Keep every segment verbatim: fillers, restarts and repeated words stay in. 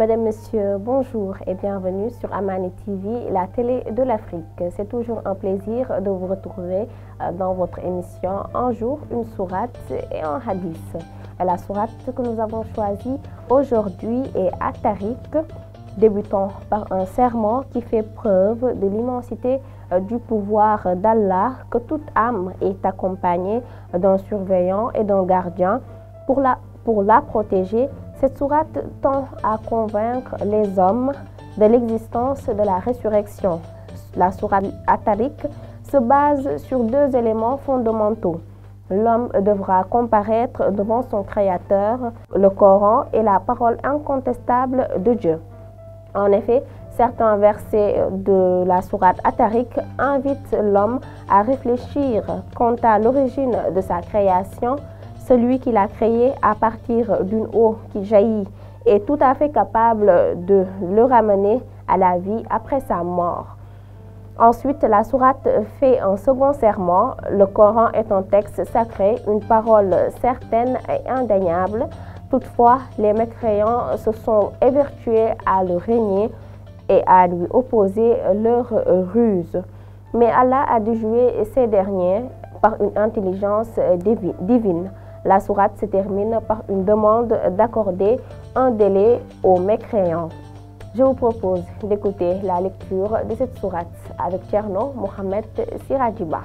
Mesdames, Messieurs, bonjour et bienvenue sur Amani T V, la télé de l'Afrique. C'est toujours un plaisir de vous retrouver dans votre émission Un jour, une sourate et un hadith. La sourate que nous avons choisie aujourd'hui est At-Tariq, débutant par un serment qui fait preuve de l'immensité du pouvoir d'Allah, que toute âme est accompagnée d'un surveillant et d'un gardien pour la, pour la protéger. Cette sourate tend à convaincre les hommes de l'existence de la résurrection. La sourate At-Tariq se base sur deux éléments fondamentaux. L'homme devra comparaître devant son Créateur, le Coran et la parole incontestable de Dieu. En effet, certains versets de la sourate At-Tariq invitent l'homme à réfléchir quant à l'origine de sa création. Celui qui l'a créé à partir d'une eau qui jaillit est tout à fait capable de le ramener à la vie après sa mort. Ensuite, la sourate fait un second serment. Le Coran est un texte sacré, une parole certaine et indéniable. Toutefois, les mécréants se sont évertués à le régner et à lui opposer leur ruse. Mais Allah a déjoué ces derniers par une intelligence divine. La sourate se termine par une demande d'accorder un délai aux mécréants. Je vous propose d'écouter la lecture de cette sourate avec Thierno Mohamed Siradjiba.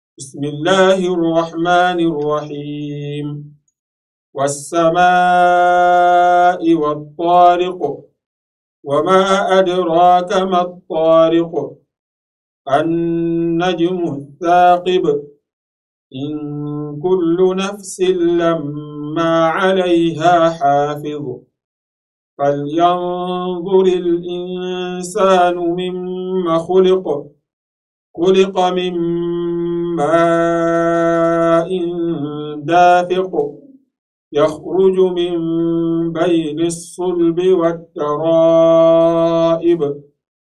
Bismillahirrahmanirrahim. Was-samaa'i wat-tariq. Wa ma adraka mat-tariq. An-najmu ath-thaqib. إن كل نفس لما عليها حافظ فلينظر الإنسان مما خلق خلق من ماء دافق يخرج من بين الصلب والترائب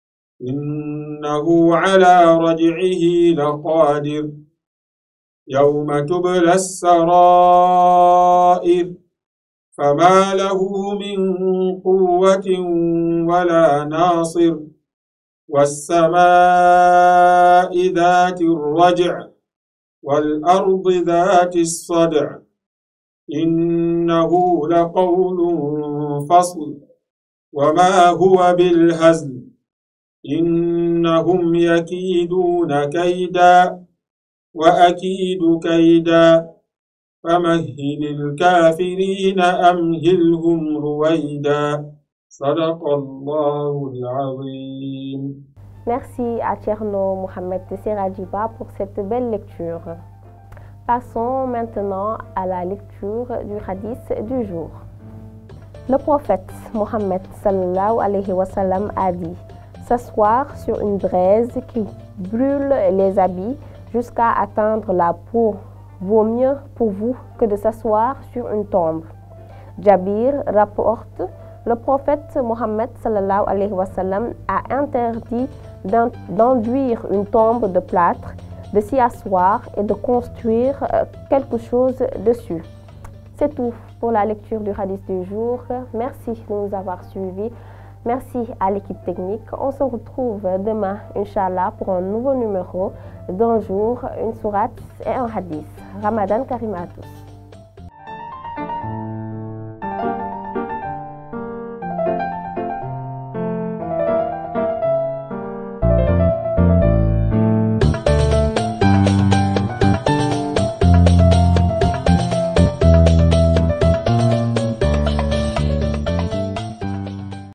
إنه على رجعه لقادر يوم تبلى السرائر فما له من قوة ولا ناصر والسماء ذات الرجع والأرض ذات الصدع إنه لقول فصل وما هو بالهزل إنهم يكيدون كيدا وأكيد كيدا فمهل الكافرين أمهلهم رويدا صدق الله العظيم. Merci à Thierno Mohamed Siradjiba pour cette belle lecture. Passons maintenant à la lecture du hadith du jour. Le prophète Mohammed sallallahu alayhi wa sallam a dit: s'asseoir sur une braise qui brûle les habits jusqu'à atteindre la peau vaut mieux pour vous que de s'asseoir sur une tombe. Jabir rapporte: le prophète Mohammed sallallahu alayhi wa sallam a interdit d'enduire une tombe de plâtre, de s'y asseoir et de construire quelque chose dessus. C'est tout pour la lecture du hadith du jour. Merci de nous avoir suivis. Merci à l'équipe technique. On se retrouve demain, Inch'Allah, pour un nouveau numéro d'Un jour, une sourate et un hadith. Ramadan Karim à tous.